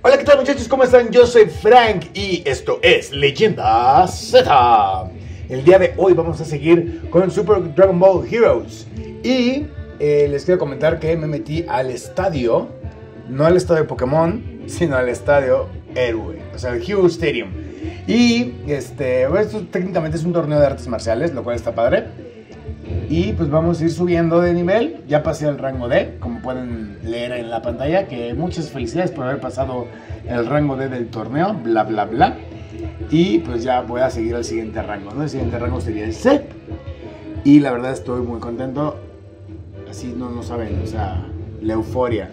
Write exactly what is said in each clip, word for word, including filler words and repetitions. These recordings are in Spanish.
Hola, ¿qué tal, muchachos? ¿Cómo están? Yo soy Frank y esto es Leyenda Z. El día de hoy vamos a seguir con Super Dragon Ball Heroes. Y eh, les quiero comentar que me metí al estadio, no al estadio de Pokémon, sino al estadio Héroe, o sea, el Hero Stadium. Y este, bueno, esto técnicamente es un torneo de artes marciales, lo cual está padre. Y pues vamos a ir subiendo de nivel. Ya pasé al rango D, como pueden leer en la pantalla, que muchas felicidades por haber pasado el rango D del torneo, bla bla bla. Y pues ya voy a seguir al siguiente rango, ¿no? El siguiente rango sería el C. Y la verdad estoy muy contento. Así no, no saben, o sea, la euforia.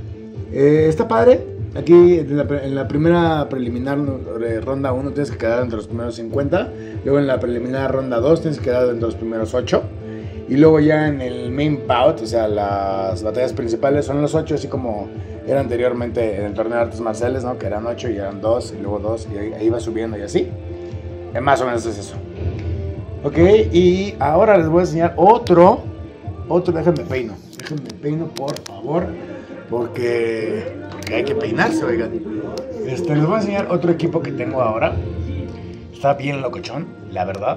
eh, Está padre. Aquí en la, en la primera preliminar ronda uno tienes que quedar entre los primeros cincuenta. Luego en la preliminar ronda dos tienes que quedar entre los primeros ocho. Y luego ya en el main bout, o sea, las batallas principales son los ocho, así como era anteriormente en el torneo de artes marciales, ¿no? Que eran ocho y eran dos, y luego dos, y ahí, ahí va subiendo y así. Eh, más o menos es eso. Ok, y ahora les voy a enseñar otro, otro, déjenme peino, déjenme peino por favor, porque, porque hay que peinarse, oigan. Este, les voy a enseñar otro equipo que tengo ahora. Está bien locochón, la verdad.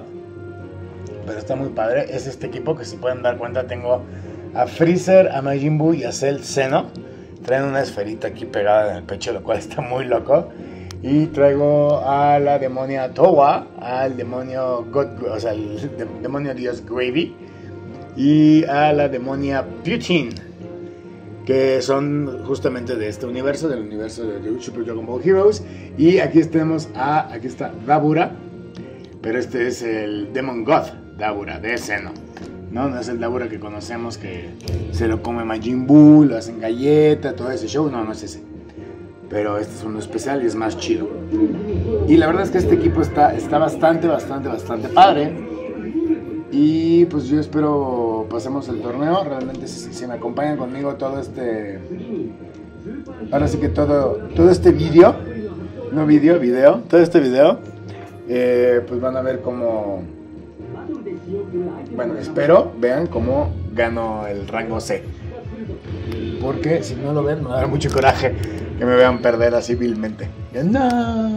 Pero está muy padre. Es este equipo que, si pueden dar cuenta, tengo a Freezer, a Majin Buu y a Cell Zeno. Traen una esferita aquí pegada en el pecho, lo cual está muy loco. Y traigo a la demonia Towa, al demonio God, o sea, el de, demonio dios Gravy, y a la demonia Putin, que son justamente de este universo, del universo de Super Dragon Ball Heroes. Y aquí tenemos a, aquí está Dabura, pero este es el Demon God Dabura de Zeno. No, no es el Dabura que conocemos, que se lo come Majin Buu, lo hacen galleta, todo ese show. No, no es ese. Pero este es uno especial y es más chido. Y la verdad es que este equipo está, está bastante, bastante, bastante padre. Y pues yo espero pasemos el torneo. Realmente si, si me acompañan conmigo todo este... Ahora sí que todo, todo este vídeo, no vídeo, video, todo este video, eh, pues van a ver cómo... Bueno, espero vean cómo gano el rango C. Porque si no lo ven me va a dar mucho coraje que me vean perder así vilmente. No.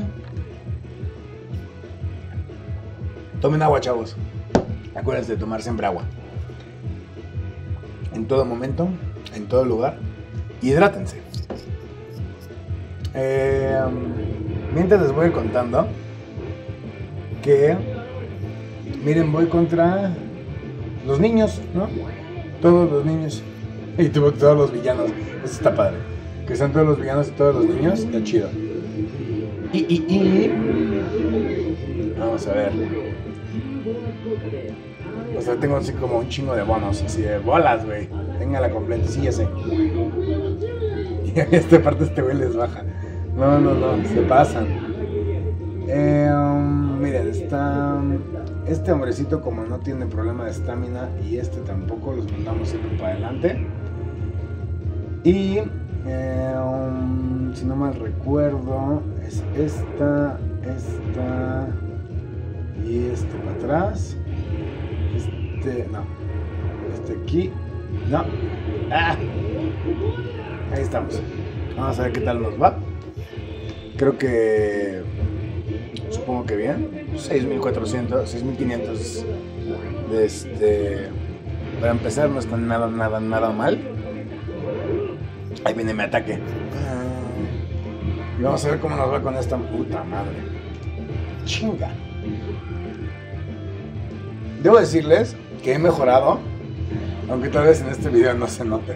Tomen agua, chavos. Acuérdense de tomar siempre agua. En todo momento, en todo lugar. Hidrátense. Eh, mientras les voy a ir contando que, miren, voy contra los niños, ¿no? Todos los niños. Y tuvo todos los villanos. Eso está padre. Que sean todos los villanos y todos los niños. Está chido. Y, y, y... Vamos a ver. O sea, tengo así como un chingo de bonos. Así de bolas, güey. Téngala completa. Sí, ya sé. Y en esta parte este güey les baja. No, no, no. Se pasan. Eh, um, miren, está... Este hombrecito, como no tiene problema de estamina, y este tampoco, los mandamos siempre para adelante. Y eh, um, si no mal recuerdo, es esta, esta y este para atrás. Este, no. Este aquí, no. ¡Ah! Ahí estamos. Vamos a ver qué tal nos va. Creo que... Supongo que bien. seis mil cuatrocientos, seis mil quinientos. Este, para empezar no está nada, nada, nada mal. Ahí viene mi ataque. Y vamos a ver cómo nos va con esta puta madre. Chinga. Debo decirles que he mejorado, aunque tal vez en este video no se note.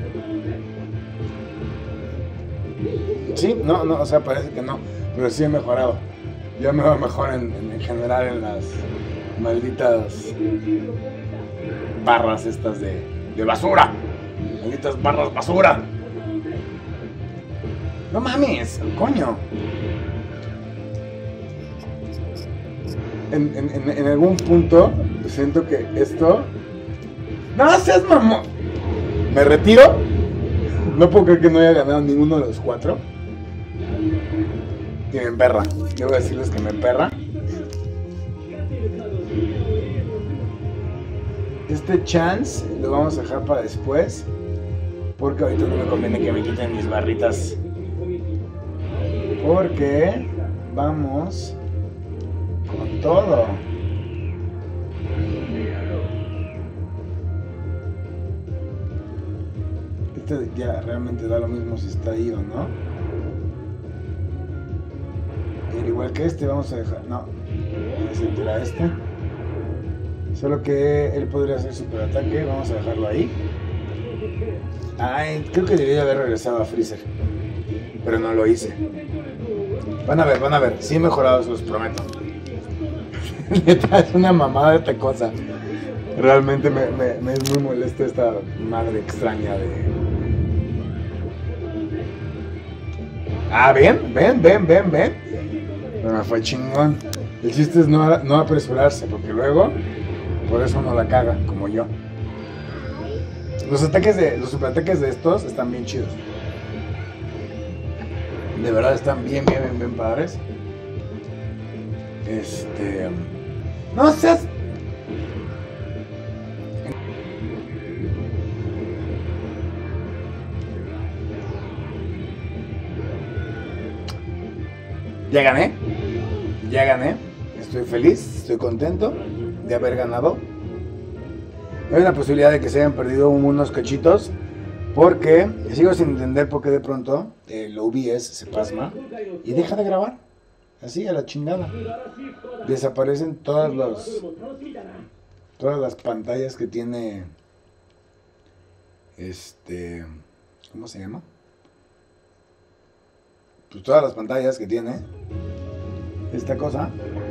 Sí, no, no, o sea, parece que no, pero sí he mejorado. Ya me va mejor en, en, en general en las malditas barras estas de, de basura. Malditas barras basura. No mames, coño. En, en, en, en algún punto siento que esto... ¡No seas mamón! Me retiro. No puedo creer que no haya ganado ninguno de los cuatro. Y me emperra. Debo decirles que me emperra. Este chance lo vamos a dejar para después, porque ahorita no me conviene que me quiten mis barritas Porque vamos con todo. Este ya realmente da lo mismo si está ahí o no. Y al igual que este vamos a dejar... No, vamos a tirar a este. Solo que él podría hacer super ataque. Vamos a dejarlo ahí. Ay, creo que debería haber regresado a Freezer, pero no lo hice. Van a ver, van a ver. Sí he mejorado, se los prometo. Neta, es una mamada de esta cosa. Realmente me, me, me es muy molesta esta madre extraña de... Ah, ven, ven, ven, ven, ven. Pero me fue chingón. El chiste es no, no apresurarse, porque luego por eso no la caga, como yo. Los ataques de, los superataques de estos están bien chidos. De verdad están bien, bien, bien, bien padres. Este... No seas... Ya gané. Ya gané. Estoy feliz, estoy contento de haber ganado. Hay una posibilidad de que se hayan perdido unos cachitos, porque sigo sin entender por qué de pronto el O B S se pasma y deja de grabar. Así, a la chingada. Desaparecen todas los, todas las pantallas que tiene este... ¿Cómo se llama? Pues todas las pantallas que tiene esta cosa.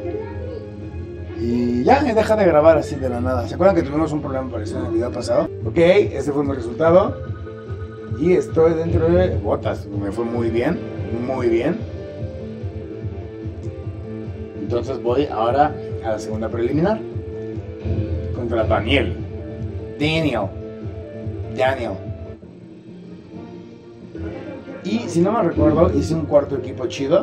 Y ya, deja de grabar así de la nada. ¿Se acuerdan que tuvimos un problema parecido en el video pasado? Ok, ese fue mi resultado. Y estoy dentro de botas. Me fue muy bien, muy bien. Entonces voy ahora a la segunda preliminar. Contra Daniel. Daniel. Daniel. Y si no me recuerdo, hice un cuarto equipo chido.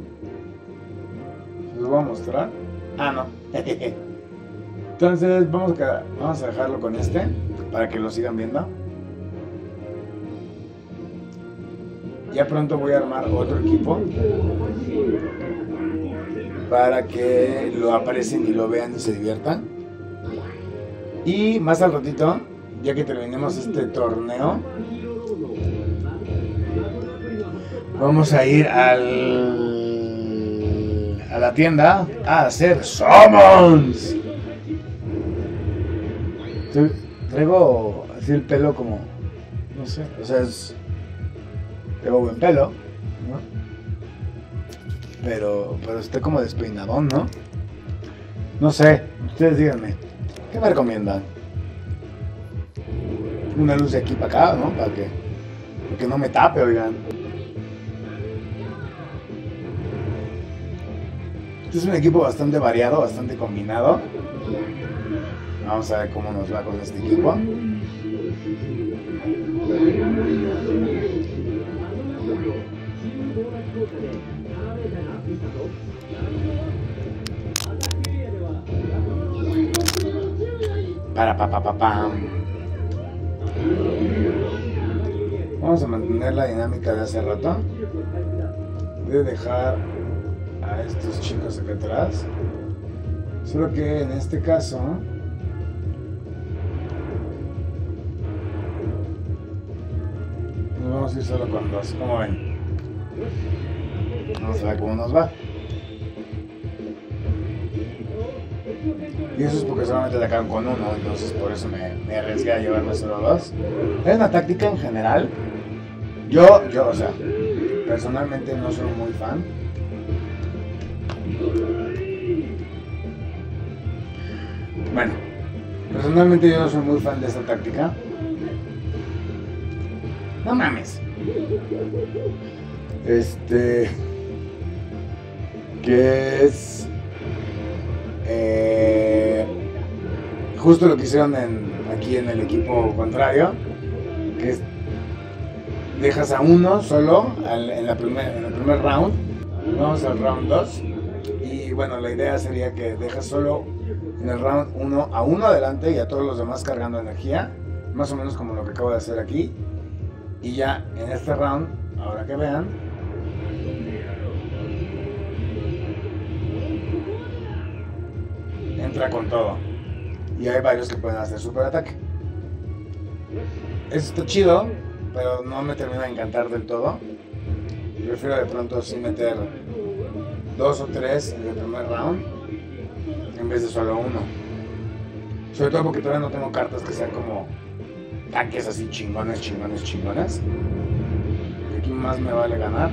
Les voy a mostrar. Ah, no. Entonces vamos a, vamos a dejarlo con este para que lo sigan viendo. Ya pronto voy a armar otro equipo para que lo aprecien y lo vean y se diviertan. Y más al ratito, ya que terminemos este torneo, vamos a ir al a la tienda a hacer summons. Traigo así el pelo como, no sé, o sea, es, tengo buen pelo, ¿no? Pero, pero estoy como despeinadón, ¿no? No sé, ustedes díganme, ¿qué me recomiendan? Una luz de aquí para acá, ¿no? Para que, para que no me tape, oigan. Este es un equipo bastante variado, bastante combinado. Vamos a ver cómo nos va con este equipo. Para pa pa pa pam. Vamos a mantener la dinámica de hace rato. Voy a dejar a estos chicos acá atrás. Solo que en este caso nos vamos a ir solo con dos. ¿Cómo ven? Vamos a ver cómo nos va. Y eso es porque solamente atacaron con uno, entonces por eso me, me arriesgué a llevarme solo dos. Es una táctica en general. Yo, yo, o sea, personalmente no soy muy fan. Bueno, personalmente yo no soy muy fan de esta táctica. No mames. Este... Que es... Eh, justo lo que hicieron en, aquí en el equipo contrario, que es dejas a uno solo al, en, la primer, en el primer round. Vamos al round dos y bueno, la idea sería que dejas solo en el round uno a uno adelante y a todos los demás cargando energía, más o menos como lo que acabo de hacer aquí. Y ya en este round, ahora que vean, entra con todo. Y hay varios que pueden hacer super ataque. Eso está chido, pero no me termina de encantar del todo. Prefiero de pronto sí meter dos o tres en el primer round en vez de solo uno. Sobre todo porque todavía no tengo cartas que sean como tanques así chingones, chingones, chingones. Y aquí más me vale ganar.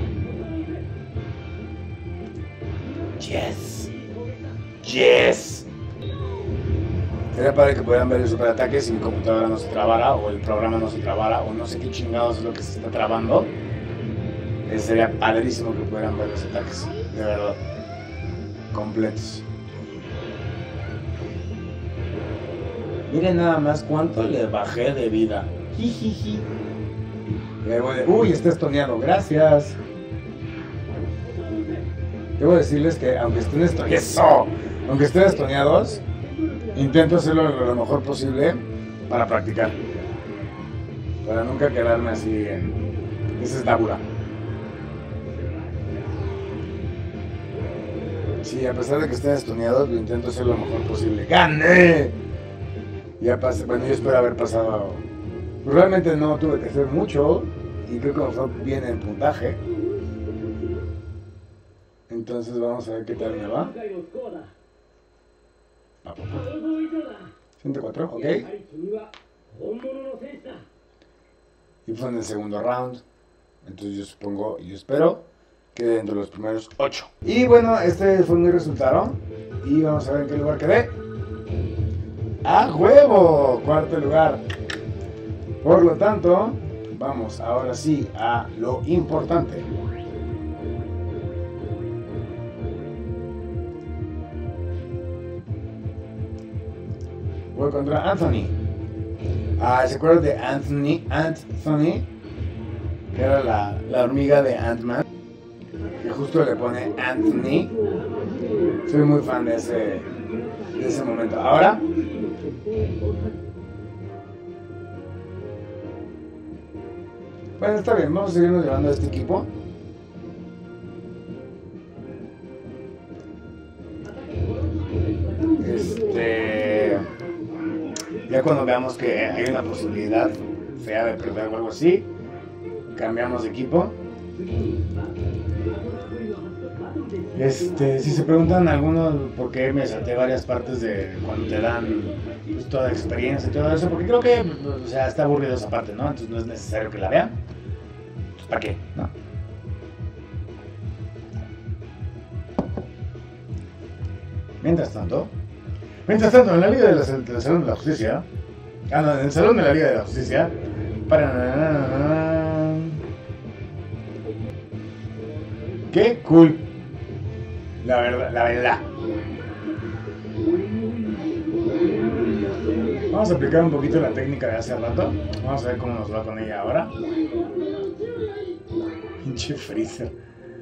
Yes. Yes. Sería padre que pudieran ver el superataque si mi computadora no se trabara o el programa no se trabara o no sé qué chingados es lo que se está trabando. Eh, sería padrísimo que pudieran ver los ataques, de verdad, completos. Miren nada más cuánto le bajé de vida. Jijiji. Y ahí voy de, uy, está estoneado, gracias. Debo decirles que aunque estén estoneados, aunque estén estoneados, intento hacerlo lo mejor posible para practicar. Para nunca quedarme así en... Esa es Dabura. Sí, a pesar de que estén estoneados, lo intento hacer lo mejor posible. ¡Gané! Ya pasé, bueno, yo espero haber pasado... Pues realmente no tuve que hacer mucho y creo que me fue bien el puntaje. Entonces vamos a ver qué tal me va. ciento cuatro, ok. Y fue en el segundo round. Entonces yo supongo, y yo espero que dentro de los primeros ocho. Y bueno, este fue mi resultado. Y vamos a ver en qué lugar quedé. ¡A huevo! Cuarto lugar. Por lo tanto, vamos ahora sí a lo importante. Voy contra Anthony. Ah, ¿se acuerdan de Anthony? Anthony, que era la, la hormiga de Ant-Man, que justo le pone Anthony. Soy muy fan de ese, de ese momento. Ahora, bueno, está bien, vamos a seguirnos llevando a este equipo. Este... Ya cuando veamos que hay una posibilidad fea de perder o algo así, cambiamos de equipo. Este, si se preguntan algunos por qué me salté varias partes de cuando te dan pues, toda la experiencia y todo eso, porque creo que o sea, está aburrido esa parte, ¿no? Entonces no es necesario que la vean. Pues, ¿para qué? ¿No? Mientras tanto, mientras tanto, en la Liga de la, de la Salón de la Justicia, ah, no, en el Salón de la Liga de la Justicia, para... ¡Qué cool! La verdad, la verdad. Vamos a aplicar un poquito la técnica de hace rato. Vamos a ver cómo nos va con ella ahora. Pinche Freezer.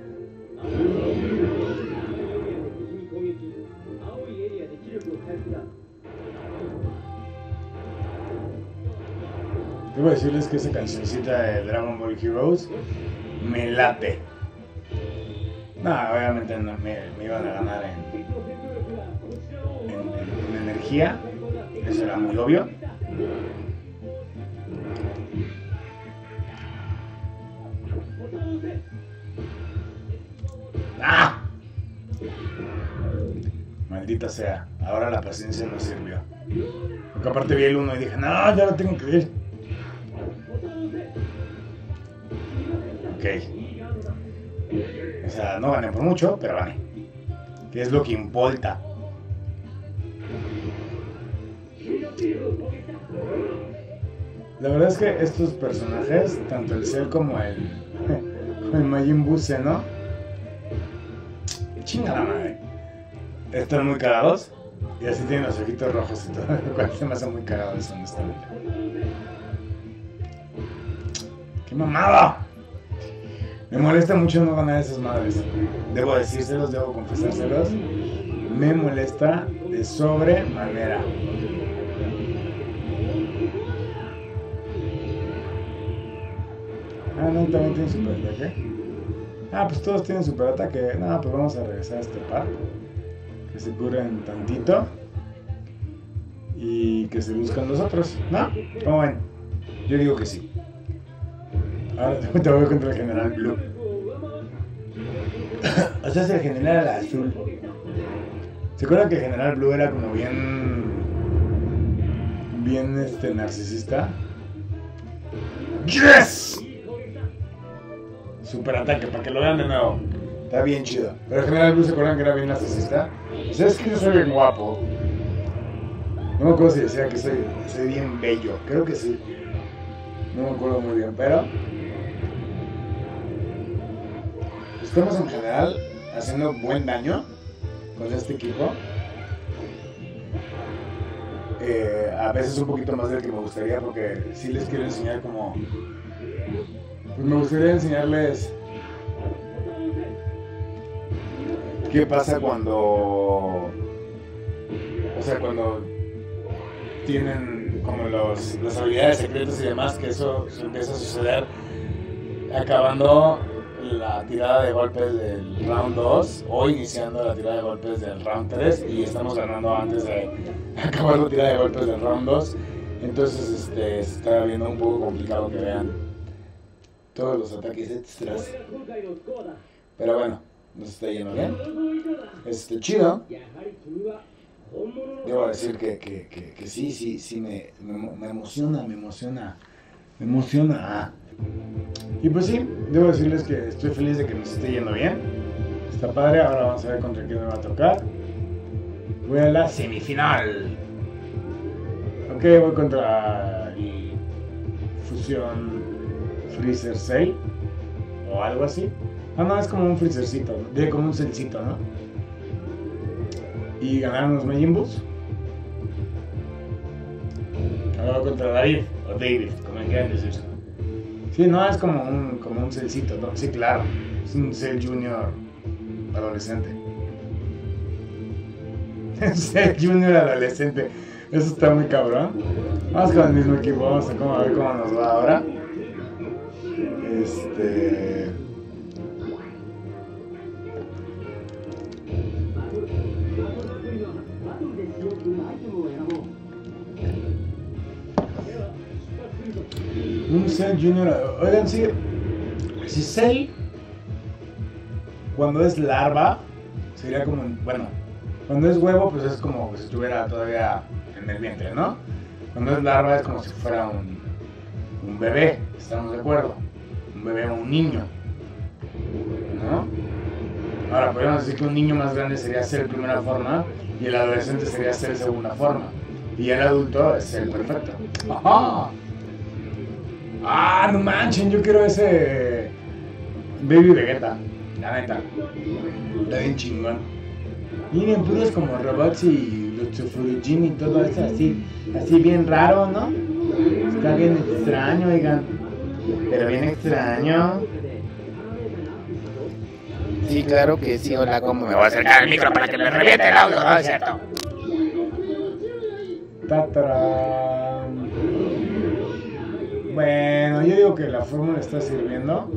Debo decirles que esa cancioncita de Dragon Ball Heroes me late. No, obviamente no, me, me iban a ganar en, en, en, en energía. Eso era muy obvio. ¡Ah! Maldita sea, ahora la paciencia no sirvió. Porque aparte vi el uno y dije, no, ya lo tengo que ir. Ok. O sea, no gané por mucho, pero gané. Que es lo que importa. La verdad es que estos personajes, tanto el Cell como el, como el Majin Buu ¿no? Chinga la madre. Están muy cagados. Y así tienen los ojitos rojos y todo. Lo cual se me hace muy cagado eso, honestamente. ¡Qué mamada! Me molesta mucho no ganar esas madres. Debo decírselos, debo confesárselos. Me molesta de sobremanera. Ah, no, también tiene superataque. Ah, pues todos tienen superataque. No, pues vamos a regresar a este par. Que se curen tantito. y que se buscan los otros, ¿no? ¿Cómo ven? Yo digo que sí. Ahora te voy contra el General Blue. O sea, es el General Azul. ¿Se acuerdan que el General Blue era como bien... bien este narcisista? ¡Yes! Super ataque, para que lo vean de nuevo. Está bien chido. Pero el General Blue, ¿se acuerdan que era bien narcisista? ¿Sabes que yo soy bien guapo? No me acuerdo si decía que soy, soy bien bello. Creo que sí. No me acuerdo muy bien, pero... estamos en general haciendo buen daño con este equipo. Eh, a veces un poquito más del que me gustaría, porque sí les quiero enseñar como... pues me gustaría enseñarles qué pasa cuando... o sea, cuando tienen como los, las habilidades secretas y demás, que eso empieza a suceder acabando la tirada de golpes del round dos o iniciando la tirada de golpes del round tres, y estamos ganando antes de acabar la tirada de golpes del round dos. Entonces este, se está viendo un poco complicado que vean todos los ataques extras, pero bueno, nos está yendo bien. Este, chido. Debo decir que, que, que, que sí, sí, sí, me, me, me emociona, me emociona, me emociona. Y pues sí, debo decirles que estoy feliz de que nos esté yendo bien. Está padre, ahora vamos a ver contra quién me va a tocar. Voy a la semifinal. Ok, voy contra el Fusión Freezer Cell o algo así. Ah, no, es como un freezercito, de como un celcito, ¿no? Y ganaron los Majin Buus. Ahora contra David, o David, como quieran decir. Sí, no, es como un, como un celcito, ¿no? Sí, claro. Es un Cell Junior adolescente. Cell Junior adolescente. Eso está muy cabrón. Vamos con el mismo equipo, vamos a, cómo, a ver cómo nos va ahora. Este... un Cell Junior. Oigan, sí. Si Cell, cuando es larva, sería como. Bueno, cuando es huevo, pues es como si estuviera todavía en el vientre, ¿no? Cuando es larva, es como si fuera un, un bebé, ¿estamos de acuerdo? Un bebé o un niño, ¿no? Ahora, podríamos decir que un niño más grande sería Cell primera forma y el adolescente sería Cell segunda forma. Y el adulto es Cell perfecto. ¡Ajá! Ah, no manchen, yo quiero ese Baby Vegeta, la neta. Está bien chingón. Miren, puros como robots y los Tsufurujin y todo eso así, así bien raro, ¿no? Está bien extraño, oigan. Pero bien extraño. Sí, claro que sí. Hola, ¿cómo me voy a acercar al micro para que me reviente el audio? No es cierto. Tatarán. Bueno, yo digo que la fórmula está sirviendo.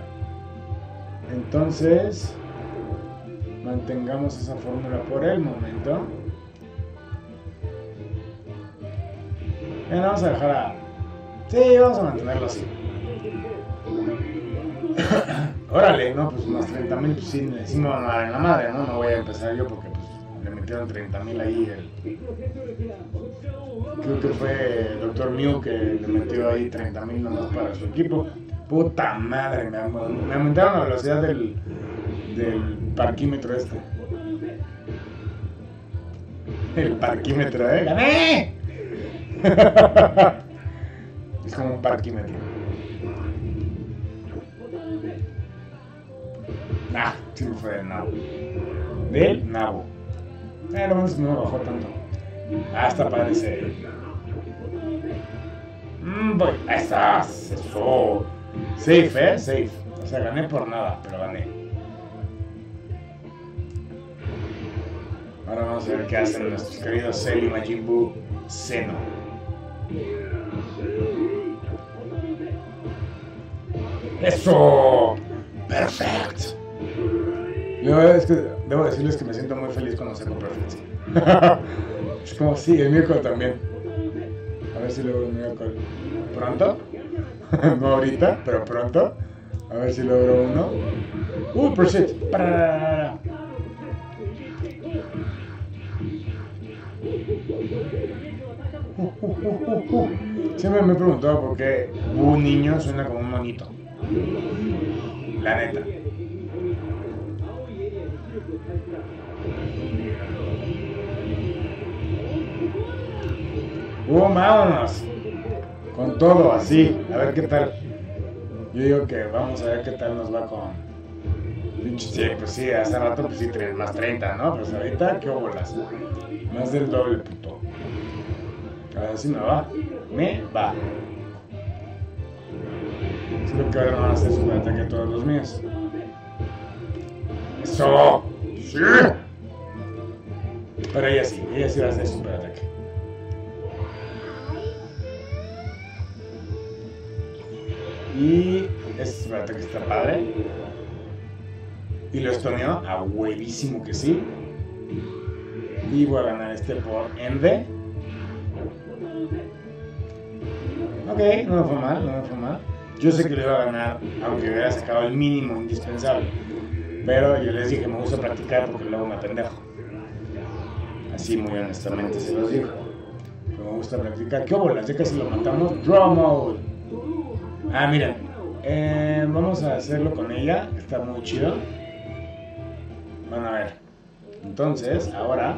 Entonces, mantengamos esa fórmula por el momento. Bueno, vamos a dejar a... sí, vamos a mantenerlo así. Órale, no, pues más treinta mil, pues sí, sí me van a dar en la madre, ¿no? No voy a empezar yo porque pues le metieron treinta mil ahí. El... creo que fue el doctor Mew que le metió ahí treinta mil nomás para su equipo. Puta madre, me, me aumentaron la velocidad del, del parquímetro este. El parquímetro, ¿eh? ¡Gané! Es como un parquímetro. Ah, sí fue del nabo. Del nabo. Eh, lo menos no bajó tanto. Hasta parece. Mmm, voy. Estás. Eso. Safe, eh, safe. O sea, gané por nada, pero gané. Ahora vamos a ver qué hacen nuestros queridos Cell y Majin Buu Zeno. ¡Eso! ¡Perfecto! Luego es que debo decirles que me siento muy feliz cuando saco Perfect. Es como, sí, el miércoles también. A ver si logro un miércoles. ¿Pronto? No ahorita, pero pronto. A ver si logro uno. ¡Uh, Pursuit! ¡Para! Uh, uh, uh, uh, uh. Siempre me he preguntado por qué un niño suena como un monito. La neta. ¡Uh, vámonos! Con todo así, a ver qué tal. Yo digo que vamos a ver qué tal nos va con... Sí, pues sí, hace rato pues sí, más treinta, ¿no? Pues ahorita, ¿qué bolas? Más del doble, puto. A ver si me va. Me va. Espero que ahora no van a hacer super ataque a todos los míos. ¡Eso! ¡Sí! Pero ella sí, ella sí va a hacer super ataque. Y este super ataque está padre. Y lo estoneó a huevísimo que sí. Y voy a ganar este por Ende. Ok, no me fue mal, no me fue mal. Yo sé que lo iba a ganar, aunque hubiera sacado el mínimo indispensable. Pero yo les dije, me gusta practicar porque luego me pendejo. Así muy honestamente se los digo. Pero me gusta practicar. ¿Qué bolas? Ya casi lo matamos. Draw mode. Ah, miren. Eh, vamos a hacerlo con ella. Está muy chido. Van a ver. Entonces, ahora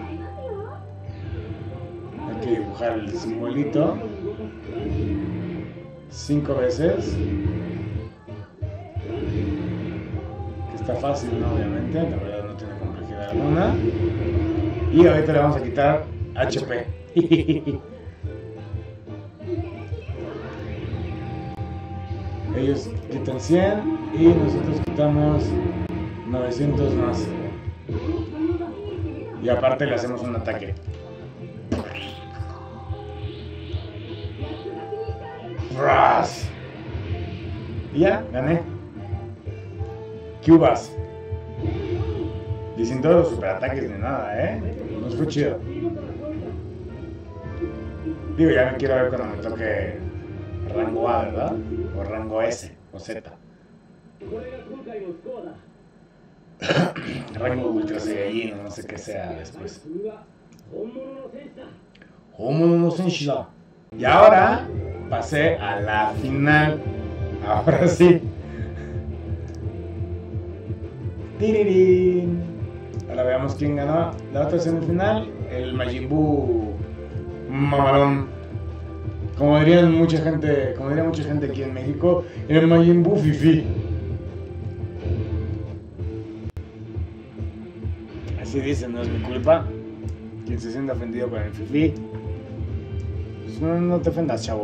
hay que dibujar el simbolito cinco veces. Que está fácil, ¿no? Obviamente, la verdad no tiene complejidad alguna. Y ahorita le vamos a quitar H P. Ellos quitan cien y nosotros quitamos novecientos más. Y aparte le hacemos un ataque. ¡Ras! Y ya, gané. Cubas. Y sin todos los superataques ni nada, ¿eh? Nos fue chido. Digo, ya me quiero ver cuando me toque rango A, ¿verdad? O rango S, o Z. Rango Ultra Saiyajin, no sé qué sea después. Homono no Senshida. Y ahora pasé a la final. Ahora sí. Tirirín. Ahora veamos quién ganó la otra semifinal. El Majin Buu mamalón. Como dirían mucha gente, como diría mucha gente aquí en México, el Majin Buu fifi. Así dicen, no es mi culpa. Quien se sienta ofendido con el fifi, pues no, no te ofendas, chavo.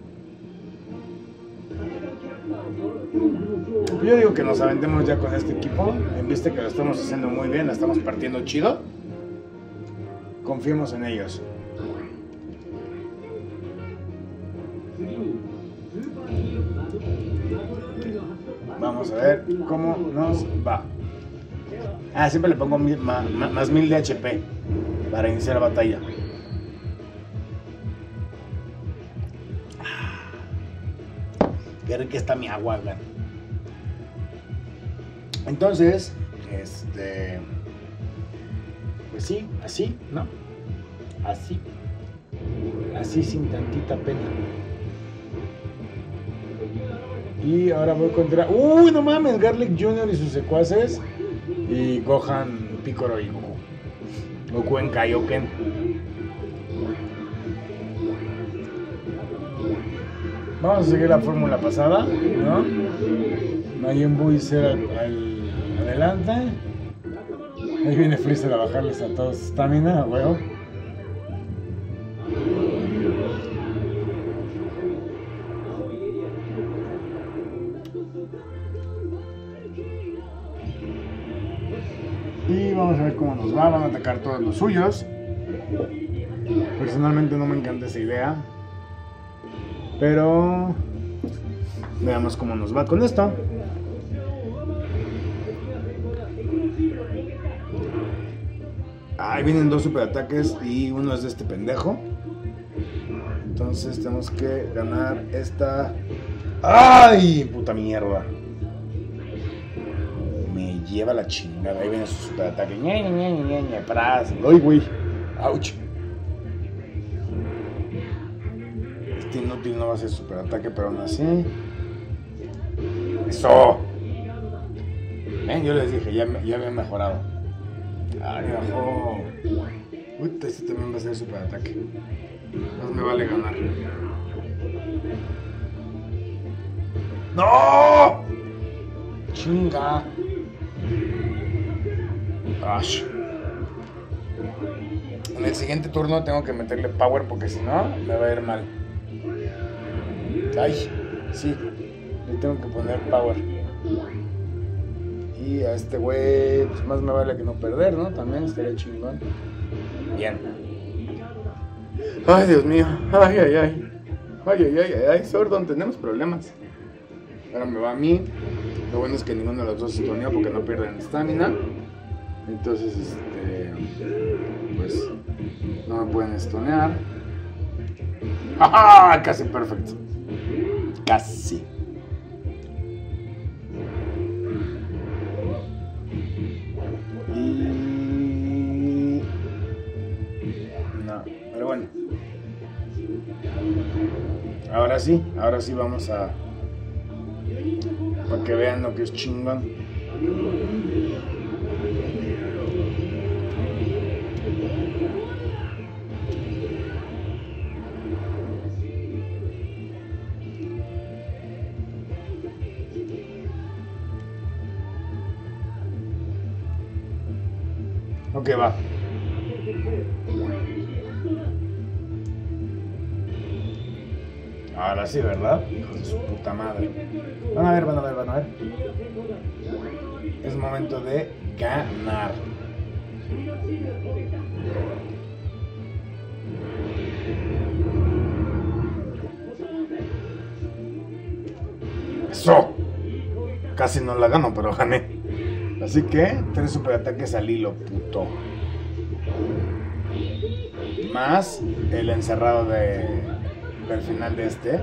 Yo digo que nos aventemos ya con este equipo. En vista que lo estamos haciendo muy bien, la estamos partiendo chido. Confiemos en ellos. Vamos a ver cómo nos va. Ah, siempre le pongo mil, más, más mil de H P para iniciar la batalla. Qué rica está mi agua, ¿verdad? Entonces, este, pues sí, así, ¿no? Así, así sin tantita pena. Y ahora voy contra... ¡Uy, no mames! Garlic junior y sus secuaces. Y Gohan, Piccolo y Goku. Goku en Kaioken. Vamos a seguir la fórmula pasada, ¿no? Majin Buu ser al, al, adelante. Ahí viene Freezer a bajarles a todos estamina, huevo. Y vamos a ver cómo nos va. Van a atacar todos los suyos. Personalmente no me encanta esa idea, pero veamos cómo nos va con esto. Ahí vienen dos superataques y uno es de este pendejo. Entonces tenemos que ganar esta. ¡Ay! Puta mierda. Me lleva la chingada. Ahí viene su superataque. Ñe, Ñe, Ñe, Ñe, Ñe. Pras. ¡Ay, güey! ¡Auch! Este inútil no va a ser superataque, pero aún así. ¡Eso! ¿Ven? Yo les dije, ya, ya había mejorado. ¡Ay, bajó! Puta, este también va a ser superataque. No me vale ganar. ¡No! ¡Chinga! ¡Ash! En el siguiente turno tengo que meterle power porque si no me va a ir mal. ¡Ay! Sí, le tengo que poner power. Y a este güey, pues más me vale que no perder, ¿no? También estaría chingón. Bien. Ay, Dios mío. Ay, ay, ay. Ay, ay, ay, ay, ay. Sordon, tenemos problemas. Ahora me va a mí. Lo bueno es que ninguno de los dos se estonea porque no pierden estamina. Entonces, este... pues... no me pueden estonear. ¡Ajá! Casi perfecto. Casi. Y... no, pero bueno. Ahora sí, ahora sí vamos a... para que vean lo que es chingón. Ok, va. Ahora sí, ¿verdad? Hijos de su puta madre. Van a ver, van a ver, van a ver. Es momento de ganar. ¡Eso! Casi no la gano, pero gané. Así que, tres superataques al hilo, puto. Más el encerrado de, del final de este.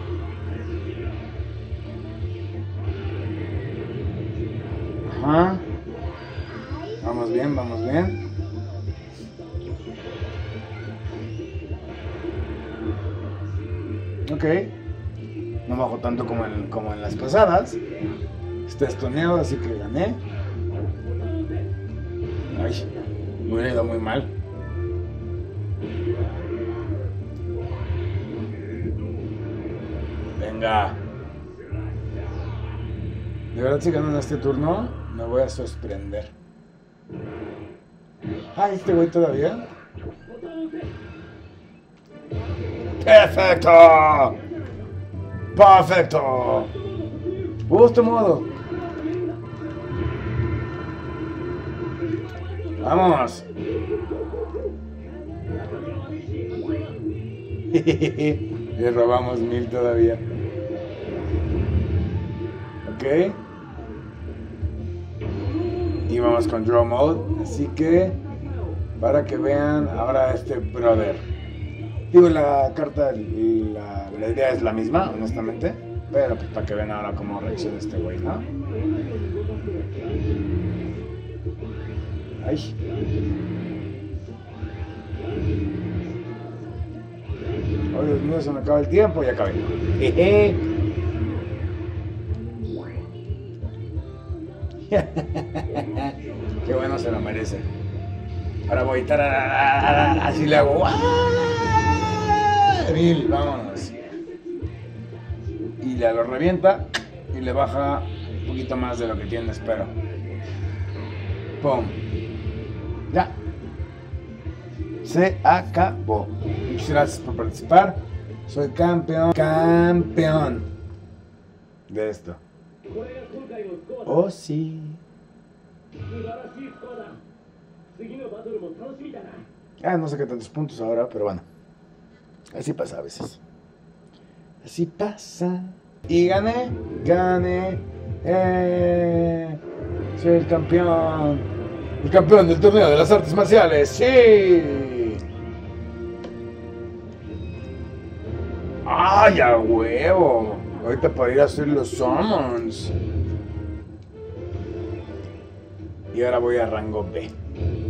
Ajá. Vamos bien, vamos bien. Ok. No bajo tanto como en, como en las pasadas. Está estoneado, así que gané. Ay, me hubiera ido muy mal. Venga. De verdad, si gano en este turno, me voy a sorprender. Ah, este güey todavía. ¡Perfecto! ¡Perfecto! Justo modo. ¡Vamos! Le robamos mil todavía. Ok. Y vamos con Draw Mode. Así que, para que vean ahora este brother. Digo, la carta, la, la idea es la misma, honestamente. Pero pues para que vean ahora cómo reacciona este güey, ¿no? Ay. Oh, Dios mío, se me acaba el tiempo y acabé. Jeje. Qué bueno, se lo merece. Ahora voy a estar así le hago. Mil, vámonos. Y le lo revienta y le baja un poquito más de lo que tiene, espero. Pum. Ya. Se acabó. Muchas gracias por participar. Soy campeón. Campeón. De esto. Oh, sí. Ah, no sé qué tantos puntos ahora, pero bueno. Así pasa a veces. Así pasa. Y gané. Gané. Eh, soy el campeón. El campeón del torneo de las artes marciales. ¡Sí! ¡Ay, a huevo! Ahorita para ir a hacer los summons. Y ahora voy a rango B.